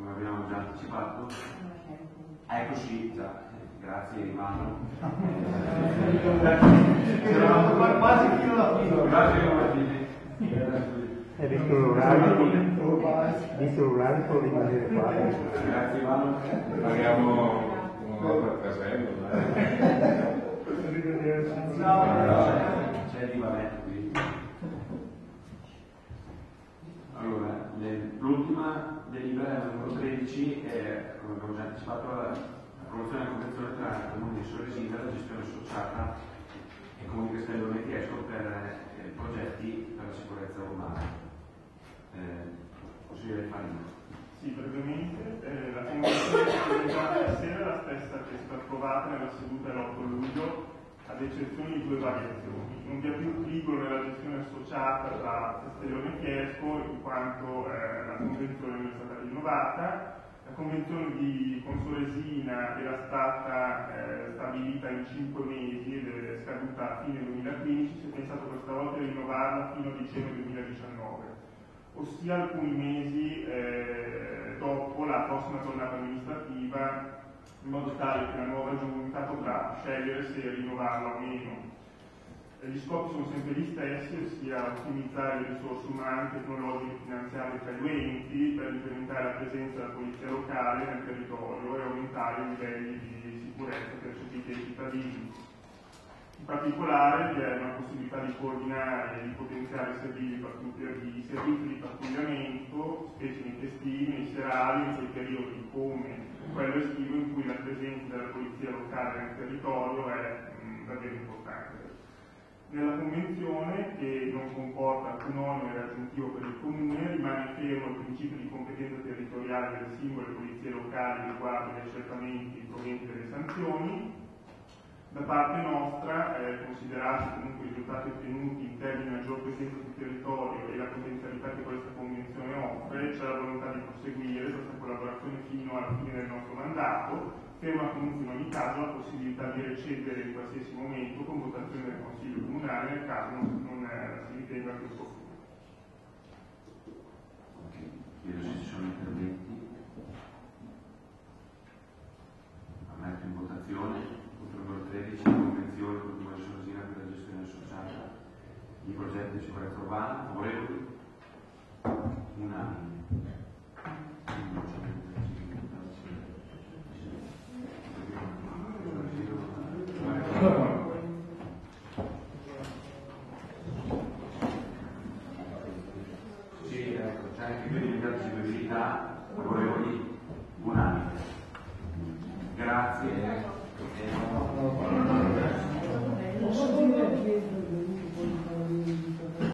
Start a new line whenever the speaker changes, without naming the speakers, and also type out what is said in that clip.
come abbiamo già anticipato. Eccoci, già, grazie Ivano. Eravamo quasi fino alla fine. Grazie alla fine.
Hai visto l'orario per rimanere qua?
Grazie Ivano.
Paghiamo un'ora per casello.
C'è di vabbè qui. Allora, l'ultima delibera numero 13 è, come abbiamo già anticipato, l'approvazione della convenzione tra il Comune di Soresina e la gestione associata e Comune Castello Metiesco per progetti per la sicurezza urbana. Consigliere Farina.
Sì, brevemente, la convenzione presentata stasera è la stessa che è stata approvata nella seduta dell'8 luglio, ad eccezione di due variazioni. Non vi è più obbligo nella gestione associata tra Castello Metiesco, in quanto la convenzione non è stata rinnovata. La convenzione con Soresina era stata stabilita in 5 mesi ed è scaduta a fine 2015, si è pensato questa volta di rinnovarla fino a dicembre 2019, ossia alcuni mesi dopo la prossima tornata amministrativa, in modo tale che la nuova giunta potrà scegliere se rinnovarla o meno. Gli scopi sono sempre gli stessi, ossia ottimizzare le risorse umane, tecnologiche e finanziarie tra gli enti per incrementare la presenza della polizia locale nel territorio e aumentare i livelli di sicurezza percepiti dai cittadini. In particolare vi è una possibilità di coordinare e di potenziare i servizi di pattugliamento, specie nei festivi, nei serali, in quei periodi come quello estivo in cui la presenza della polizia locale nel territorio è davvero importante. Nella Convenzione, che non comporta alcun onere aggiuntivo per il Comune, rimane fermo il principio di competenza territoriale delle singole polizie locali riguardo agli accertamenti provenienti dalle sanzioni. Da parte nostra, considerati comunque i risultati ottenuti in termini di maggior presenza sul territorio e la potenzialità che questa Convenzione offre, c'è la volontà di proseguire questa collaborazione fino alla fine del nostro mandato, ferma comunque in ogni caso la possibilità di recedere in qualsiasi momento con votazione del Consiglio Comunale nel caso non si ritenga più opportuno.
Chiedo se ci sono interventi. Metto in votazione. Numero 13, convenzione con il Comune di Soresina per la gestione associata di progetti di sicurezza urbana. Favorevoli? Unanime. Sì, ecco, c'è anche qui di accessibilità. Favorevoli? Unanime. Grazie.
Posso dire che